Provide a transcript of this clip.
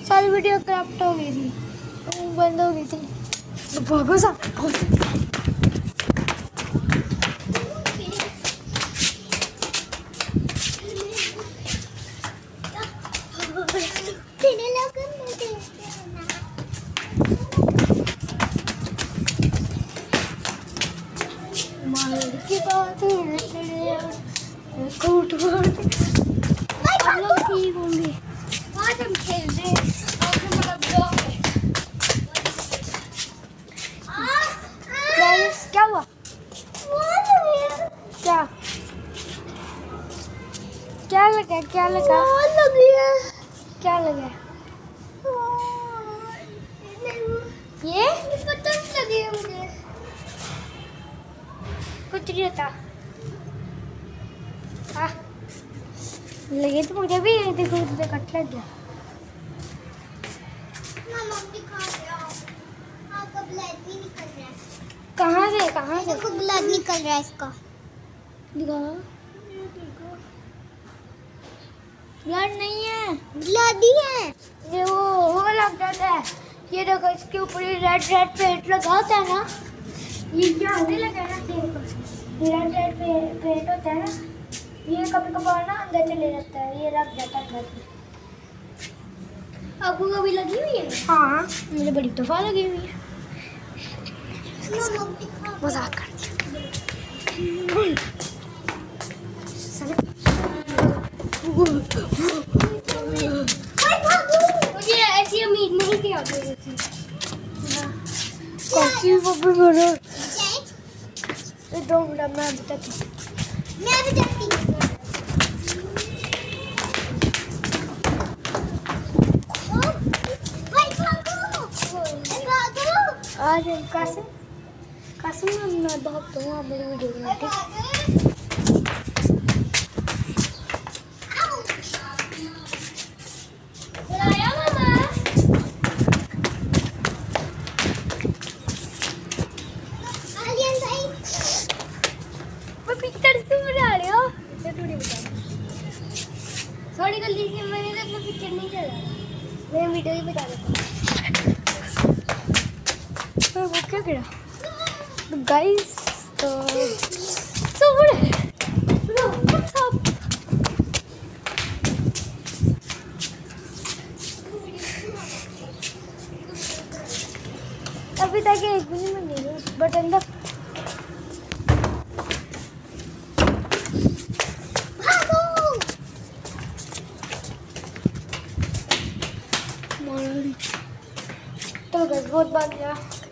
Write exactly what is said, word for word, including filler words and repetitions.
सारी video cropped हो गई थी, बंद हो गई थी। तो भागो सा की बात कोट हम लोग ठीक होंगे। आज हम खेल रहे हैं क्या हुआ? क्या क्या लगा? क्या लगा? क्या लगा? ये पता लगे मुझे कुछ नहीं होता। हाँ लगे तो मुझे भी, देखो मुझे कट लग गया। कहाँ से कहाँ से ब्लड निकल रहा है इसका? दिखाओ। ब्लड नहीं है, ब्लड ही है। ये वो वो लग जाता है। ये देखो इसके ऊपर रेड रेड पेंट लगा होता है ना, ये क्या होने लगा ना, ये रेड रेड पेंट होता है ना, ये कभी कभार ना अंदर चले जाता है, ये लग जाता है अंदर। आपको कभी लगी हुई है? हाँ मुझे बड़ी दफा लगी हुई है। मजाक कर मुझे ऐसी उम्मीद नहीं थी आपसे। कॉफी वो भी बना दो मिनट में बताती हूँ। मैं भी जाती हूँ। आज कासिम कासिम मैं बहुत दूँ आप मेरी वीडियो बनाते। सॉरी कर लीजिए, मैंने तो अपना पिक्चर नहीं चला, मैं वीडियो ही बता देता हूँ। वो क्या गिरा गाइस? तो so अभी तक एक मिनट में नहीं है बटन तक। तो बस बहुत बात किया।